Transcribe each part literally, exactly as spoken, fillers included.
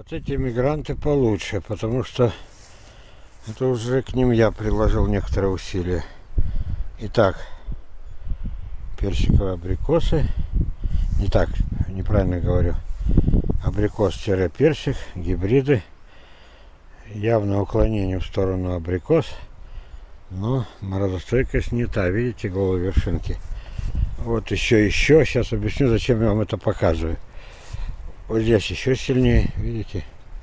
Вот эти мигранты получше, потому что это уже к ним я приложил некоторые усилия. Итак, персиковые абрикосы. Не так, неправильно говорю. Абрикос-персик, гибриды. Явное уклонение в сторону абрикос. Но морозостойкость не та. Видите, голые вершинки? Вот еще, еще. Сейчас объясню, зачем я вам это показываю. Вот здесь еще сильнее, видите?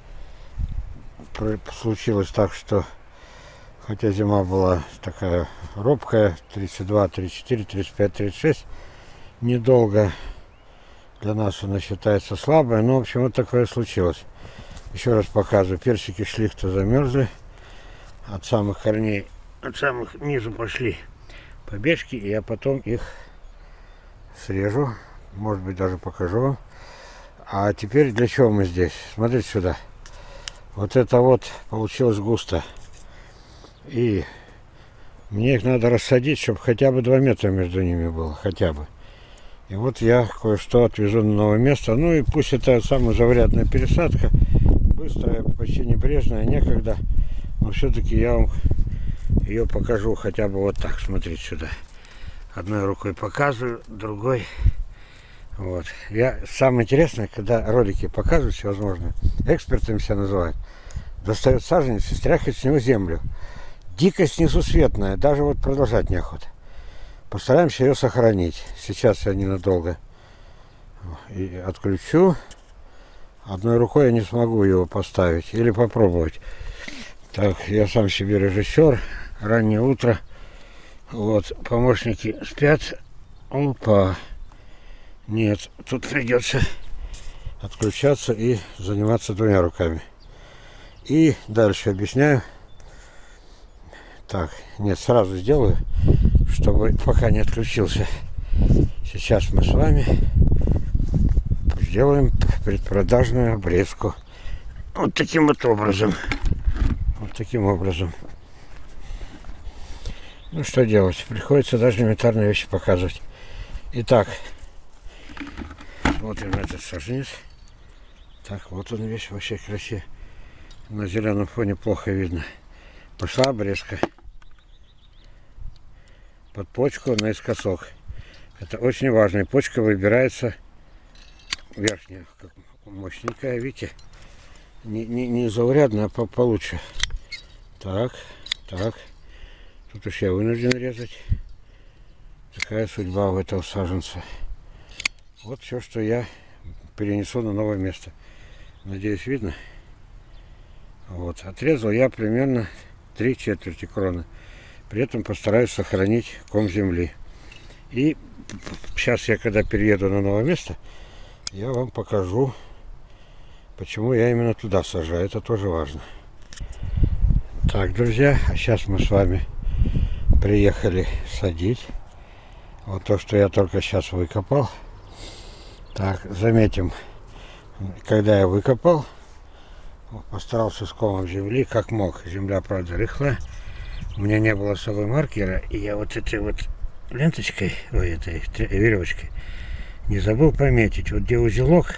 Случилось так, что хотя зима была такая робкая, тридцать два, тридцать четыре, тридцать пять, тридцать шесть, недолго для нас она считается слабая, но в общем вот такое случилось. Еще раз показываю, персики шли, кто замерзли, от самых корней, от самых низу пошли побежки, и я потом их срежу, может быть даже покажу вам. А теперь для чего мы здесь? Смотрите сюда. Вот это вот получилось густо. И мне их надо рассадить, чтобы хотя бы два метра между ними было. Хотя бы. И вот я кое-что отвезу на новое место. Ну и пусть это самая заурядная пересадка. Быстрая, почти небрежная, некогда. Но все-таки я вам ее покажу хотя бы вот так. Смотрите сюда. Одной рукой показываю, другой... Вот. Я самое интересное, когда ролики показывают всевозможные, экспертами себя называют, достает саженец и стряхивает с него землю. Дикость несусветная, даже вот продолжать неохота. Постараемся ее сохранить. Сейчас я ненадолго и отключу. Одной рукой я не смогу его поставить или попробовать. Так, я сам себе режиссер. Раннее утро. Вот, помощники спят. Опа. Нет, тут придется отключаться и заниматься двумя руками. И дальше объясняю. Так, нет, сразу сделаю, чтобы пока не отключился. Сейчас мы с вами сделаем предпродажную обрезку. Вот таким вот образом. Вот таким образом. Ну что делать? Приходится даже элементарные вещи показывать. Итак. Смотрим на этот саженец. Так, вот он весь вообще красивый. На зеленом фоне плохо видно. Пошла обрезка. Под почку наискосок. Это очень важно. И почка выбирается верхняя, как мощненькая, видите? Не, не, не заурядная, а по получше. Так, так. Тут уж я вынужден резать. Такая судьба у этого саженца. Вот все, что я перенесу на новое место. Надеюсь, видно? Вот. Отрезал я примерно три четверти кроны. При этом постараюсь сохранить ком земли. И сейчас я, когда перееду на новое место, я вам покажу, почему я именно туда сажаю. Это тоже важно. Так, друзья, а сейчас мы с вами приехали садить. Вот то, что я только сейчас выкопал. Так, заметим, когда я выкопал, постарался с комом земли, как мог. Земля, правда, рыхлая. У меня не было с собой маркера, и я вот этой вот ленточкой, ой, этой веревочкой, не забыл пометить, вот где узелок,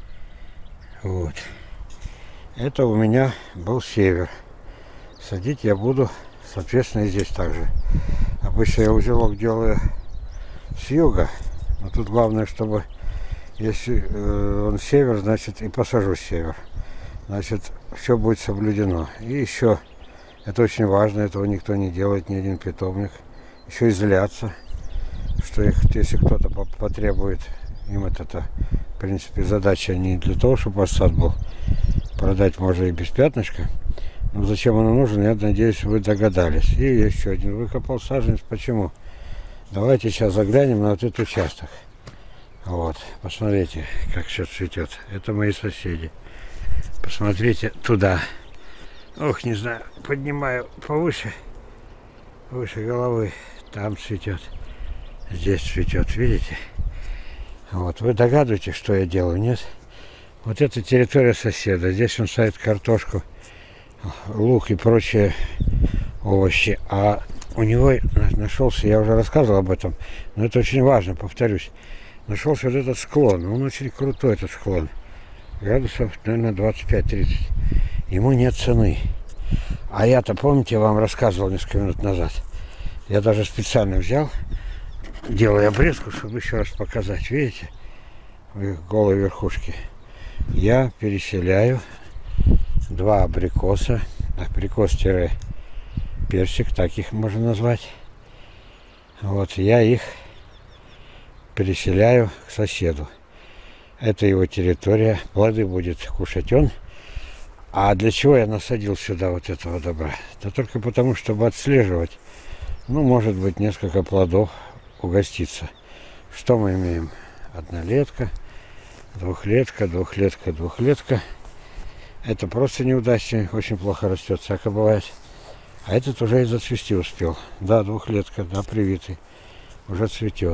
вот. Это у меня был север. Садить я буду, соответственно, и здесь также. Обычно я узелок делаю с юга, но тут главное, чтобы... Если э, он север, значит и посажу север. Значит, все будет соблюдено. И еще, это очень важно, этого никто не делает, ни один питомник. Еще изляться, что их, если кто-то потребует, им это, в принципе, задача не для того, чтобы сад был. Продать можно и без пятнышка. Но зачем он нужен, я надеюсь, вы догадались. И еще один выкопал саженец. Почему? Давайте сейчас заглянем на вот этот участок. Вот, посмотрите, как все цветет. Это мои соседи. Посмотрите туда. Ох, не знаю, поднимаю повыше, выше головы. Там цветет, здесь цветет, видите? Вот, вы догадываетесь, что я делаю, нет? Вот это территория соседа. Здесь он садит картошку, лук и прочие овощи. А у него нашелся, я уже рассказывал об этом, но это очень важно, повторюсь. Нашелся вот этот склон. Он очень крутой, этот склон. Градусов, наверное, двадцать пять тридцать. Ему нет цены. А я-то, помните, я вам рассказывал несколько минут назад. Я даже специально взял, делаю обрезку, чтобы еще раз показать. Видите, в их голой верхушке. Я переселяю два абрикоса. Абрикос-персик, так их можно назвать. Вот, я их переселяю к соседу. Это его территория. Плоды будет кушать он. А для чего я насадил сюда вот этого добра? Да только потому, чтобы отслеживать. Ну, может быть, несколько плодов угоститься. Что мы имеем? Однолетка, двухлетка, двухлетка, двухлетка. Это просто неудачный, очень плохо растет, всякое бывает. А этот уже и зацвести успел. Да, двухлетка, да, привитый. Уже цветет.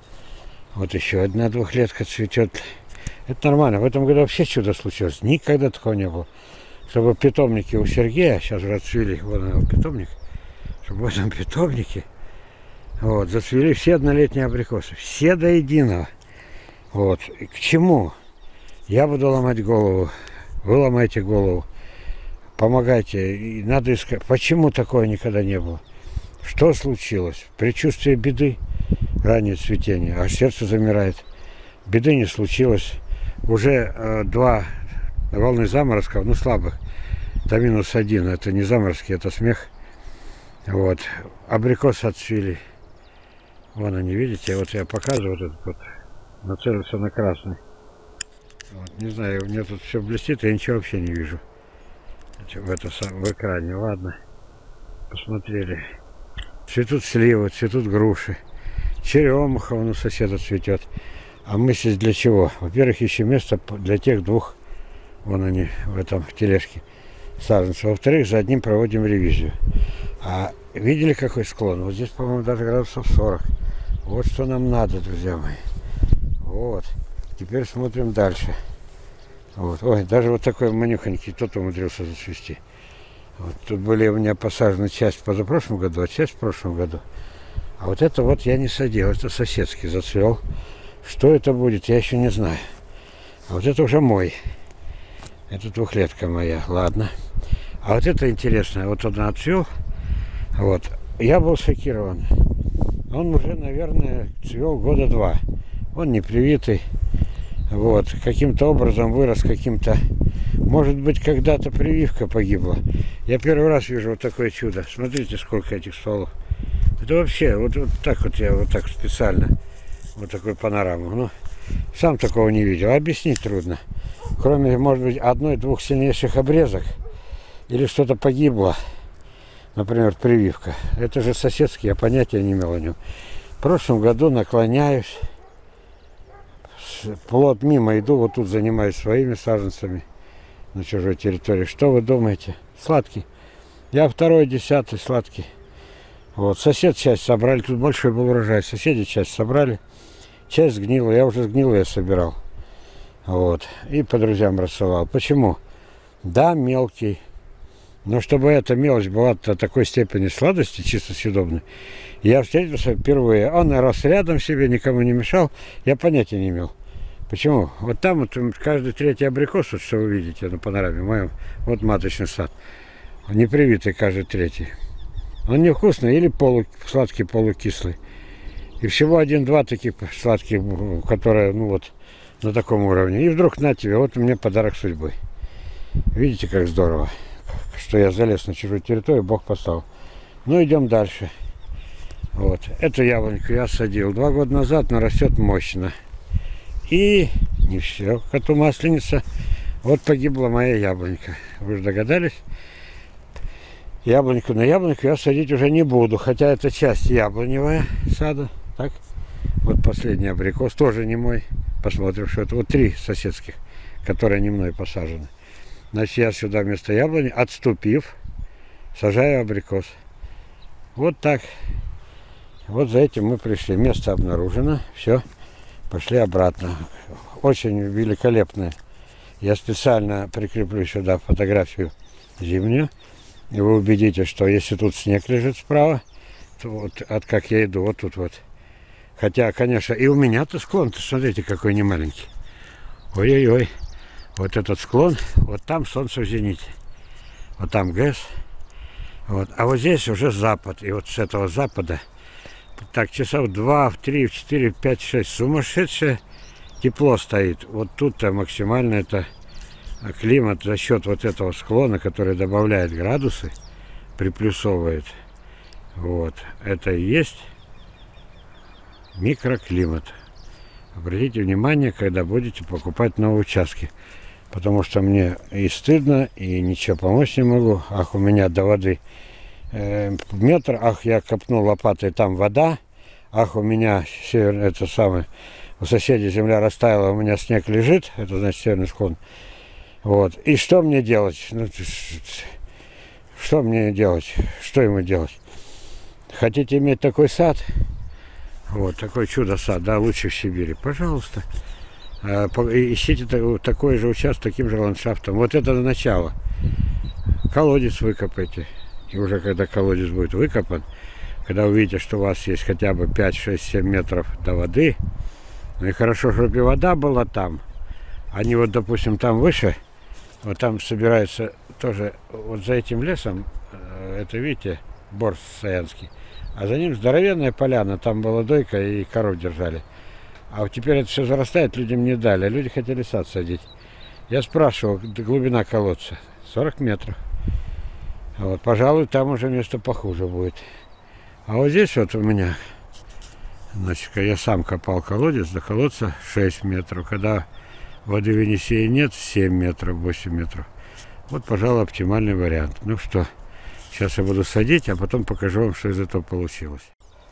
Вот еще одна двухлетка цветет. Это нормально. В этом году вообще чудо случилось. Никогда такого не было. Чтобы питомники у Сергея, сейчас уже отцвели, вот он, питомник, чтобы в этом питомнике вот, зацвели все однолетние абрикосы. Все до единого. Вот. И к чему? Я буду ломать голову. Вы ломаете голову. Помогайте. И надо искать. Почему такое никогда не было? Что случилось? Предчувствие беды. Раннее цветение. Аж сердце замирает. Беды не случилось. Уже э, два волны заморозков, ну слабых. До минус один. Это не заморозки, это смех. Вот. Абрикосы отцвели. Вон они, видите? Вот я показываю. Вот этот вот. Нацелился на красный. Вот. Не знаю, у меня тут все блестит, я ничего вообще не вижу. В, это, в экране. Ладно. Посмотрели. Цветут сливы, цветут груши. Черемуха вон у соседа цветет. А мы здесь для чего? Во-первых, ищем место для тех двух, вон они, в этом в тележке, саженцев. Во-вторых, за одним проводим ревизию. А видели, какой склон? Вот здесь, по-моему, даже градусов сорок. Вот что нам надо, друзья мои. Вот. Теперь смотрим дальше. Вот. Ой, даже вот такой манюхонький кто-то умудрился зацвести. Вот. Тут были у меня посажены часть в позапрошлом году, а часть в прошлом году. А вот это вот я не садил, это соседский зацвел. Что это будет, я еще не знаю. А вот это уже мой. Это двухлетка моя, ладно. А вот это интересно, вот он отцвел. Вот. Я был шокирован. Он уже, наверное, цвел года два. Он не привитый. Вот. Каким-то образом вырос, каким-то... Может быть, когда-то прививка погибла. Я первый раз вижу вот такое чудо. Смотрите, сколько этих стволов. Это вообще, вот, вот так вот я вот так специально. Вот такую панораму. Ну, сам такого не видел. Объяснить трудно. Кроме, может быть, одной-двух сильнейших обрезок. Или что-то погибло. Например, прививка. Это же соседский, я понятия не имел о нем. В прошлом году наклоняюсь. Плод мимо иду. Вот тут занимаюсь своими саженцами. На чужой территории. Что вы думаете? Сладкий. Я второй, десятый сладкий. Вот. Сосед часть собрали. Тут большой был урожай. Соседи часть собрали. Часть сгнила. Я уже сгнилые собирал. Вот. И по друзьям рассылал. Почему? Да, мелкий. Но чтобы эта мелочь была до такой степени сладости, чисто съедобной, я встретился впервые. Он рос рядом себе, никому не мешал. Я понятия не имел. Почему? Вот там вот каждый третий абрикос, вот что вы видите на панораме, моем, вот маточный сад. Не привитый каждый третий. Он невкусный или полу, сладкий, полукислый. И всего один-два таких сладких, которые, ну вот, на таком уровне. И вдруг на тебе, вот у меня подарок судьбы. Видите, как здорово, что я залез на чужую территорию, Бог послал. Ну, идем дальше. Вот, эту яблоньку я садил два года назад, но растет мощно. И не все, коту масленица. Вот погибла моя яблонька. Вы же догадались? Яблоньку на яблоньку я садить уже не буду. Хотя это часть яблоневая сада. Так? Вот последний абрикос. Тоже не мой. Посмотрим, что это. Вот три соседских, которые не мной посажены. Значит, я сюда вместо яблони, отступив, сажаю абрикос. Вот так. Вот за этим мы пришли. Место обнаружено. Все. Пошли обратно. Очень великолепное. Я специально прикреплю сюда фотографию зимнюю. И вы убедитесь, что если тут снег лежит справа, то вот от как я иду, вот тут вот. Хотя, конечно, и у меня-то склон-то, смотрите, какой немаленький. Ой-ой-ой. Вот этот склон, вот там солнце в зените. Вот там ГЭС. Вот. А вот здесь уже запад. И вот с этого запада, так, часов два, три, четыре, пять, шесть, сумасшедшее тепло стоит. Вот тут-то максимально это климат за счет вот этого склона, который добавляет градусы, приплюсовывает. Вот. Это и есть микроклимат. Обратите внимание, когда будете покупать новые участки. Потому что мне и стыдно, и ничего помочь не могу. Ах, у меня до воды э, метр. Ах, я копнул лопатой, там вода. Ах, у меня север, это самое, у соседей земля растаяла, у меня снег лежит. Это значит северный склон. Вот. И что мне делать? Ну, что мне делать? Что ему делать? Хотите иметь такой сад? Вот, такой чудо-сад, да, лучше в Сибири. Пожалуйста. Ищите такой же участок, таким же ландшафтом. Вот это начало. Колодец выкопайте. И уже когда колодец будет выкопан, когда увидите, что у вас есть хотя бы пять, шесть, семь метров до воды, ну и хорошо, чтобы и вода была там. Они вот, допустим, там выше, вот там собирается тоже, вот за этим лесом, это, видите, бор саянский, а за ним здоровенная поляна, там была дойка и коров держали. А вот теперь это все зарастает, людям не дали. А люди хотели сад садить. Я спрашивал, глубина колодца сорок метров. Вот, пожалуй, там уже место похуже будет. А вот здесь вот у меня, значит, я сам копал колодец, до колодца шесть метров. Когда воды в Енисее нет, семь метров, восемь метров. Вот, пожалуй, оптимальный вариант. Ну что, сейчас я буду садить, а потом покажу вам, что из этого получилось.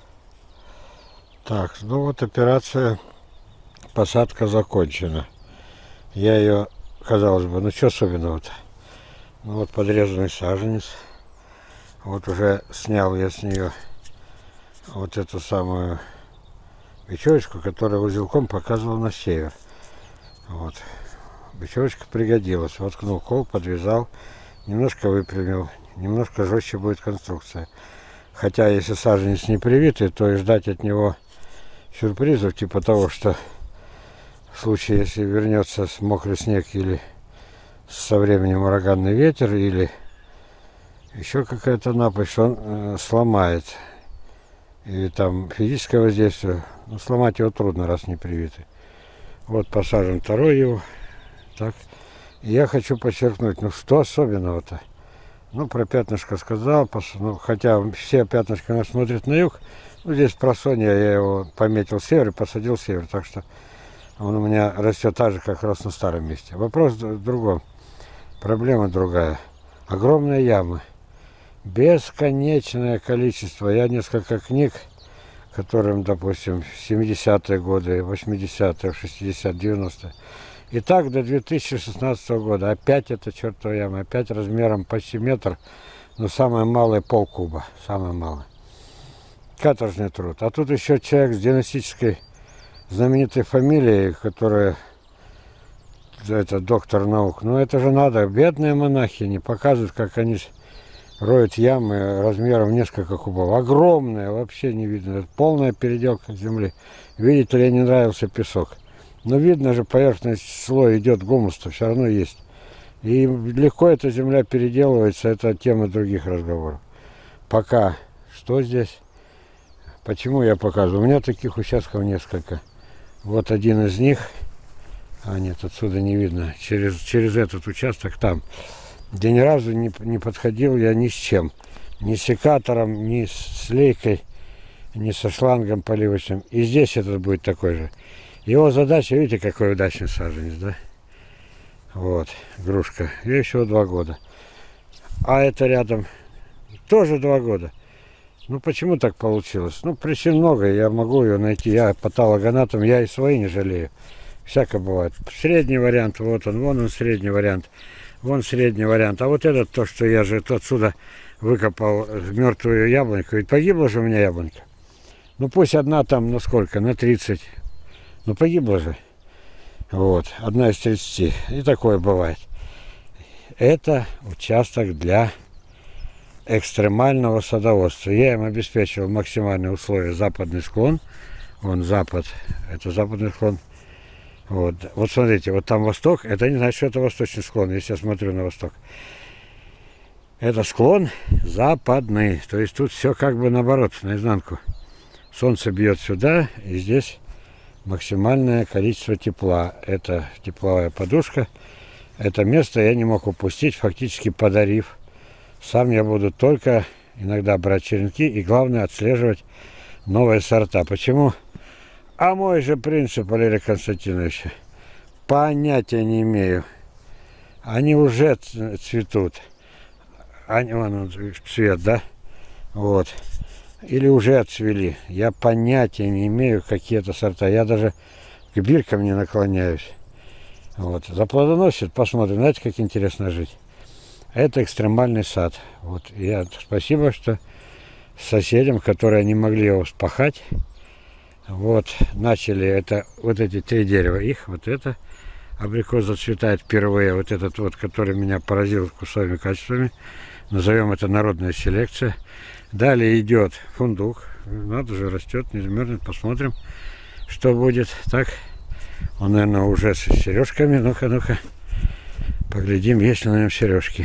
Так, ну вот операция посадка закончена. Я ее, казалось бы, ну что особенного-то? Ну вот подрезанный саженец. Вот уже снял я с нее вот эту самую бечевочку, которая узелком показывала на север. Вот. Бечевочка пригодилась. Воткнул кол, подвязал, немножко выпрямил, немножко жестче будет конструкция. Хотя если саженец не привитый, то и ждать от него сюрпризов, типа того, что в случае, если вернется мокрый снег или со временем ураганный ветер, или еще какая-то напасть, он э, сломает. Или там физическое воздействие, ну, сломать его трудно, раз не привитый. Вот посажен второй его. Так. И я хочу подчеркнуть, ну что особенного-то? Ну, про пятнышко сказал, ну, хотя все пятнышко нас смотрят на юг. Ну, здесь просонья, я его пометил север и посадил север, так что он у меня растет так же, как рос на старом месте. Вопрос в другом. Проблема другая. Огромные ямы. Бесконечное количество. Я несколько книг, которым, допустим, в семидесятые годы, восьмидесятые, шестидесятые, девяностые. И так до две тысячи шестнадцатого года. Опять это чертова яма. Опять размером почти метр. Но самое малое полкуба. Самое малое. Каторжный труд. А тут еще человек с династической знаменитой фамилией, которая, это доктор наук. Ну это же надо. Бедные монахи не показывают, как они роют ямы размером несколько кубов. Огромные, вообще не видно. Это полная переделка земли. Видите ли, не нравился песок. Но видно же, поверхность слой идет, гумус-то все равно есть. И легко эта земля переделывается. Это тема других разговоров. Пока что здесь? Почему я показываю? У меня таких участков несколько. Вот один из них. А нет, отсюда не видно. Через, через этот участок там. Где ни разу не, не подходил я ни с чем. Ни с секатором, ни с лейкой, ни со шлангом поливочным. И здесь этот будет такой же. Его задача, видите, какой удачный саженец, да? Вот, игрушка. Ей всего два года. А это рядом тоже два года. Ну, почему так получилось? Ну, причин много, я могу ее найти. Я патологоанатом, я и свои не жалею. Всякое бывает. Средний вариант, вот он, вон он средний вариант. Вон средний вариант. А вот этот, то, что я же отсюда выкопал мертвую яблоньку. Ведь погибла же у меня яблонька. Ну, пусть одна там, на сколько? На тридцать. Ну, погибла же. Вот, одна из тридцати. И такое бывает. Это участок для экстремального садоводства. Я им обеспечивал максимальные условия. Западный склон. Вон запад. Это западный склон. Вот, вот смотрите, вот там восток, это не значит, что это восточный склон, если я смотрю на восток. Это склон западный, то есть тут все как бы наоборот, наизнанку. Солнце бьет сюда, и здесь максимальное количество тепла. Это тепловая подушка. Это место я не мог упустить, фактически подарив. Сам я буду только иногда брать черенки и, главное, отслеживать новые сорта. Почему? А мой же принцип, Валерий Константинович, понятия не имею. Они уже цветут. Они, вон, цвет, да? Вот. Или уже отцвели. Я понятия не имею, какие это сорта. Я даже к биркам не наклоняюсь. Вот. Заплодоносит, посмотрим. Знаете, как интересно жить. Это экстремальный сад. Вот. Я спасибо, что соседям, которые не могли его вспахать, вот, начали это, вот эти три дерева. Их, вот это, абрикос зацветает впервые. Вот этот вот, который меня поразил вкусовыми качествами. Назовем это народная селекция. Далее идет фундук. Надо же, растет, не замерзнет. Посмотрим, что будет. Так, он, наверное, уже с сережками. Ну-ка, ну-ка. Поглядим, есть ли на нем сережки.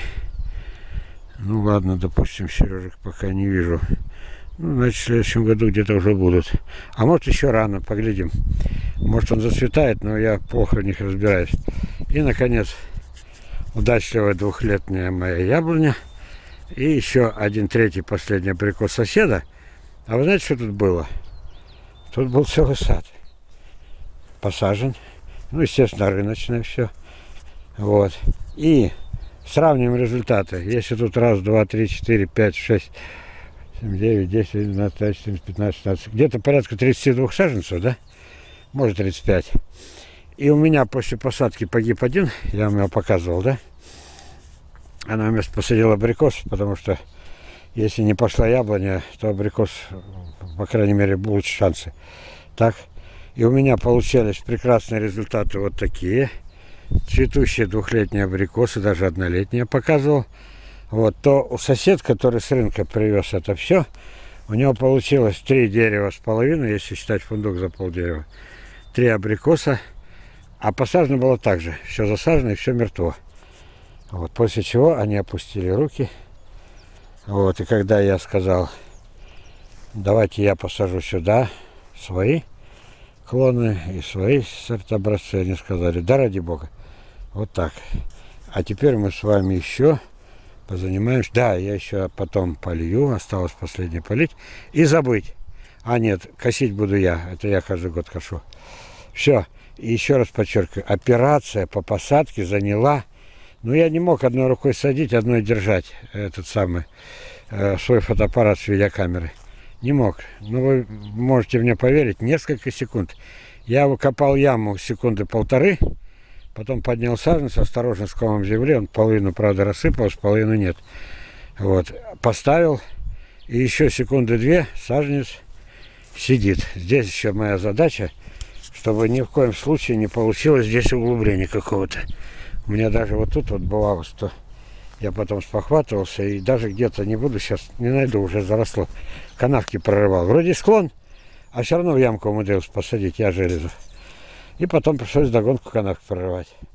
Ну ладно, допустим, сережек пока не вижу. Ну, значит, в следующем году где-то уже будут. А может, еще рано, поглядим. Может, он зацветает, но я плохо в них разбираюсь. И, наконец, удачливая двухлетняя моя яблоня. И еще один третий, последний абрикос соседа. А вы знаете, что тут было? Тут был целый сад. Посажен. Ну, естественно, рыночное все. Вот. И сравним результаты. Если тут раз, два, три, четыре, пять, шесть, семь, девять, десять, двенадцать, тринадцать, четырнадцать, пятнадцать, шестнадцать. Где-то порядка тридцати двух саженцев, да? Может, тридцать пять. И у меня после посадки погиб один. Я вам его показывал, да? Она вместо посадила абрикос, потому что если не пошла яблоня, то абрикос, по крайней мере, будут шансы. Так. И у меня получались прекрасные результаты вот такие. Цветущие двухлетние абрикосы, даже однолетние я показывал. Вот. То у сосед, который с рынка привез это все, у него получилось три дерева с половиной, если считать фундук за полдерева. Три абрикоса. А посажено было так же. Все засажено и все мертво. Вот, после чего они опустили руки. Вот, и когда я сказал, давайте я посажу сюда свои клоны и свои сортобразцы, они сказали, да ради бога. Вот так. А теперь мы с вами еще позанимаемся. Да, я еще потом полью, осталось последнее полить. И забыть. А нет, косить буду я. Это я каждый год кошу. Все. И еще раз подчеркиваю, операция по посадке заняла. Но я не мог одной рукой садить, одной держать этот самый э, свой фотоаппарат с видеокамерой. Не мог. Ну, вы можете мне поверить, несколько секунд. Я выкопал яму секунды полторы, потом поднял саженец, осторожно с комом земли, он половину, правда, рассыпался, половину нет. Вот. Поставил, и еще секунды две саженец сидит. Здесь еще моя задача, чтобы ни в коем случае не получилось здесь углубление какого-то. У меня даже вот тут вот бывало, что я потом спохватывался и даже где-то не буду, сейчас не найду, уже заросло. Канавки прорывал. Вроде склон, а все равно в ямку умудрился посадить, я железо. И потом пришлось догонку канавки прорывать.